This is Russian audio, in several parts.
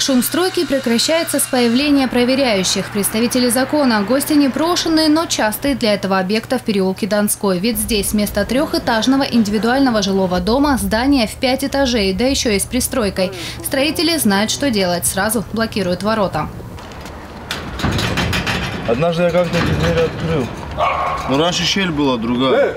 Шум стройки прекращается с появления проверяющих. Представители закона – гости непрошенные, но частые для этого объекта в переулке Донской. Ведь здесь вместо трехэтажного индивидуального жилого дома здание в 5 этажей, да еще и с пристройкой. Строители знают, что делать. Сразу блокируют ворота. Однажды я как-то эти двери открыл. Но раньше щель была другая.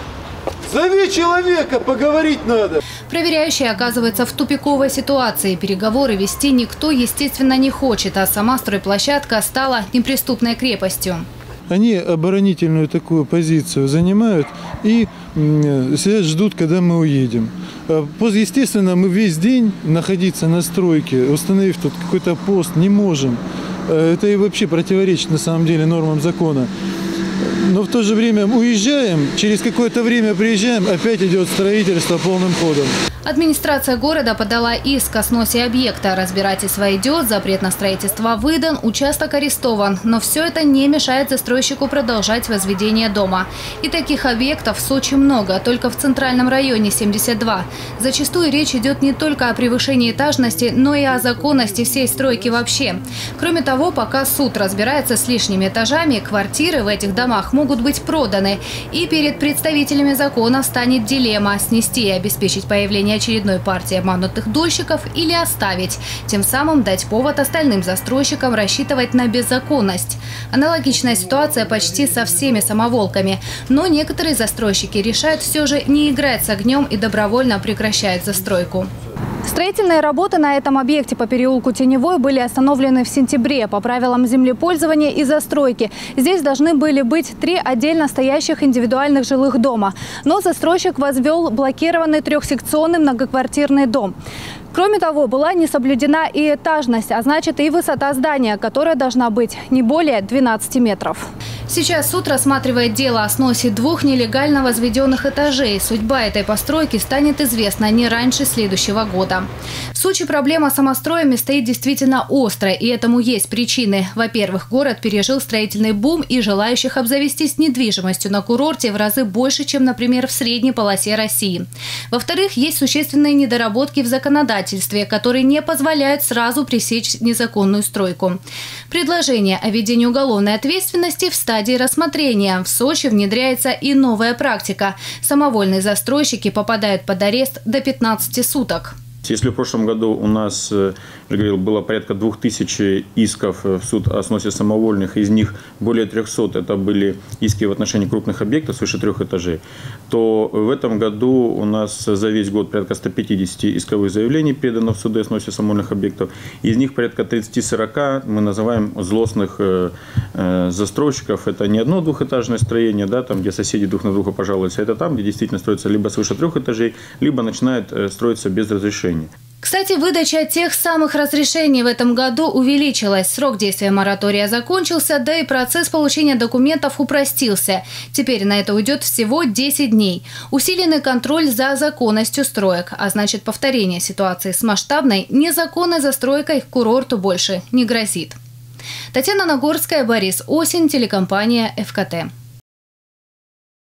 Зови человека, поговорить надо. Проверяющие оказываются в тупиковой ситуации. Переговоры вести никто, естественно, не хочет, а сама стройплощадка стала неприступной крепостью. Они оборонительную такую позицию занимают и сидят, ждут, когда мы уедем. Естественно, мы весь день находиться на стройке, установив тут какой-то пост, не можем. Это и вообще противоречит на самом деле нормам закона. Но в то же время уезжаем, через какое-то время приезжаем, опять идет строительство полным ходом. Администрация города подала иск о сносе объекта. Разбирательство идет, запрет на строительство выдан, участок арестован. Но все это не мешает застройщику продолжать возведение дома. И таких объектов в Сочи много, только в центральном районе 72. Зачастую речь идет не только о превышении этажности, но и о законности всей стройки вообще. Кроме того, пока суд разбирается с лишними этажами, квартиры в этих домах могут быть проданы. И перед представителями закона станет дилемма – снести и обеспечить появление очередной партии обманутых дольщиков или оставить, тем самым дать повод остальным застройщикам рассчитывать на беззаконность. Аналогичная ситуация почти со всеми самоволками. Но некоторые застройщики решают все же не играть с огнем и добровольно прекращают застройку. Строительные работы на этом объекте по переулку Теневой были остановлены в сентябре по правилам землепользования и застройки. Здесь должны были быть 3 отдельно стоящих индивидуальных жилых дома. Но застройщик возвел блокированный трехсекционный многоквартирный дом. Кроме того, была не соблюдена и этажность, а значит и высота здания, которая должна быть не более 12 метров. Сейчас суд рассматривает дело о сносе 2 нелегально возведенных этажей. Судьба этой постройки станет известна не раньше следующего года. В Сочи проблема с самостроями стоит действительно острой, и этому есть причины. Во-первых, город пережил строительный бум, и желающих обзавестись недвижимостью на курорте в разы больше, чем, например, в средней полосе России. Во-вторых, есть существенные недоработки в законодательстве, которые не позволяют сразу пресечь незаконную стройку. Предложение о введении уголовной ответственности в стадии рассмотрения. В Сочи внедряется и новая практика. Самовольные застройщики попадают под арест до 15 суток. Если в прошлом году у нас, я говорил, было порядка 2000 исков в суд о сносе самовольных, из них более 300 это были иски в отношении крупных объектов свыше 3 этажей, то в этом году у нас за весь год порядка 150 исковых заявлений передано в суды о сносе самовольных объектов. Из них порядка 30-40 мы называем злостных застройщиков. Это не одно двухэтажное строение, да, там, где соседи друг на друга пожалуются, это там, где действительно строится либо свыше 3 этажей, либо начинает строиться без разрешения. Кстати, выдача тех самых разрешений в этом году увеличилась. Срок действия моратория закончился, да и процесс получения документов упростился. Теперь на это уйдет всего 10 дней. Усиленный контроль за законностью строек, а значит повторение ситуации с масштабной незаконной застройкой к курорту больше не грозит. Татьяна Нагорская, Борис Осин, телекомпания ФКТ.